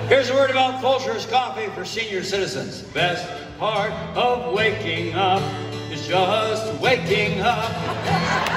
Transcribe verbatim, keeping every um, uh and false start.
Here's a word about Folgers coffee for senior citizens. Best part of waking up is just waking up.